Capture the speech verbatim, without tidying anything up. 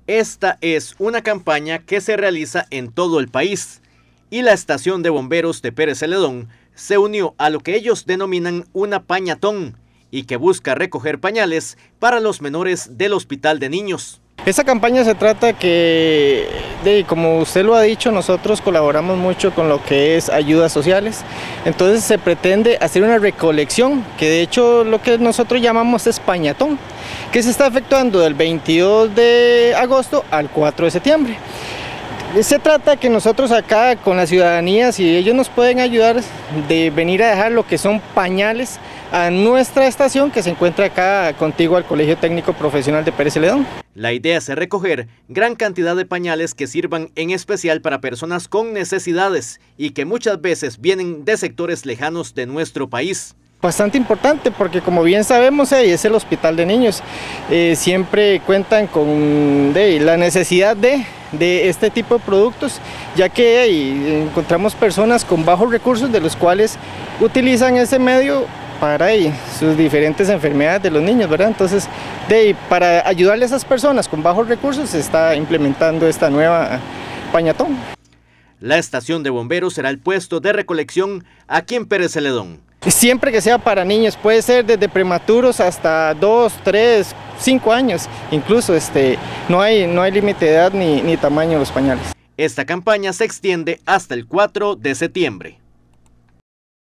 Esta es una campaña que se realiza en todo el país y la estación de bomberos de Pérez Celedón se unió a lo que ellos denominan una pañatón y que busca recoger pañales para los menores del hospital de niños. Esta campaña se trata que, de, como usted lo ha dicho, nosotros colaboramos mucho con lo que es ayudas sociales, entonces se pretende hacer una recolección, que de hecho lo que nosotros llamamos es pañatón, que se está efectuando del veintidós de agosto al cuatro de septiembre. Se trata que nosotros acá con la ciudadanía, si ellos nos pueden ayudar, de venir a dejar lo que son pañales a nuestra estación que se encuentra acá contigua al Colegio Técnico Profesional de Pérez Celedón. La idea es recoger gran cantidad de pañales que sirvan en especial para personas con necesidades y que muchas veces vienen de sectores lejanos de nuestro país. Bastante importante porque, como bien sabemos, eh, es el hospital de niños, eh, siempre cuentan con de, la necesidad de, de este tipo de productos, ya que eh, encontramos personas con bajos recursos de los cuales utilizan ese medio para eh, sus diferentes enfermedades de los niños, ¿verdad? Entonces, de, para ayudarle a esas personas con bajos recursos se está implementando esta nueva pañatón. La estación de bomberos será el puesto de recolección aquí en Pérez Celedón. Siempre que sea para niños, puede ser desde prematuros hasta dos, tres, cinco años, incluso este, no hay, no hay límite de edad ni, ni tamaño de los pañales. Esta campaña se extiende hasta el cuatro de septiembre.